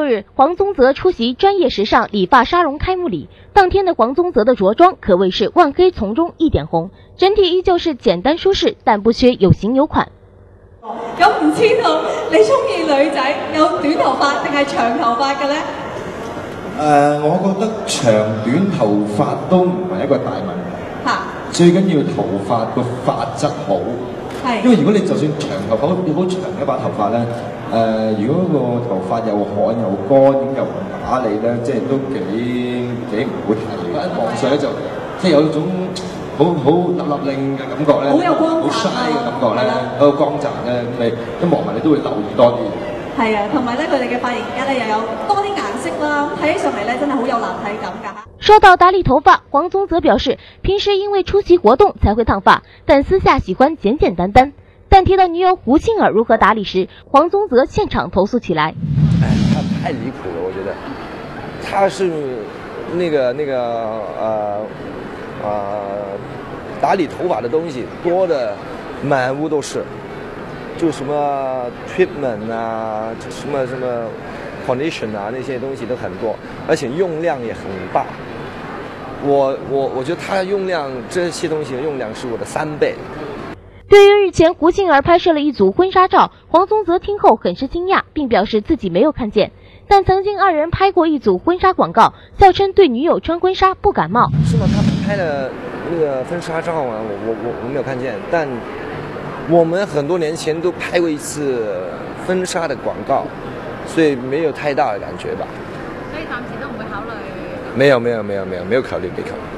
日，黄宗泽出席专业时尚理发沙龙开幕礼。当天的黄宗泽的着装可谓是万黑丛中一点红，整体依旧是简單舒適，但不缺有型有款。 咁唔知道你中意女仔有短頭髮定係長頭髮嘅咧？ 我覺得長短頭髮都唔係一個大問題。嚇！最緊要頭髮個髮質好。係。因為如果你就算長頭髮，好長一把頭髮咧，如果個頭髮又旱又乾，咁又唔打理咧，即係都幾唔好睇嘅。一望上咧就即係有一種好立立令嘅感覺咧，好有光澤，好 shy 嘅感覺咧，好光澤咧，咁你一望埋你都會留意多啲。係啊，同埋咧佢哋嘅髮型而家咧又有多啲顏色啦，睇起上嚟咧真係好有立體感㗎。 說到打理頭髮，黃宗澤表示，平時因為出席活動才會燙髮，但私下喜歡簡簡單單。但提到女友胡杏兒如何打理時，黃宗澤現場投訴起來。 他太離譜了，我覺得，他是打理頭髮的東西多的滿屋都是，就什麼 treatment 啊，什麼 condition 啊，那些東西都很多，而且用量也很大。我覺得他用量這些東西的用量是我的3倍。 對於日前胡杏兒拍攝了一組婚紗照，黃宗澤聽後很是驚訝，並表示自己沒有看見。但曾經二人拍過一組婚紗廣告，笑稱對女友穿婚紗不感冒。 是嗎？他拍了那個婚紗照啊，我沒有看見，但我們很多年前都拍過一次婚紗的廣告，所以沒有太大的感覺吧。所以暫時都唔會考慮。沒有考慮，沒考慮。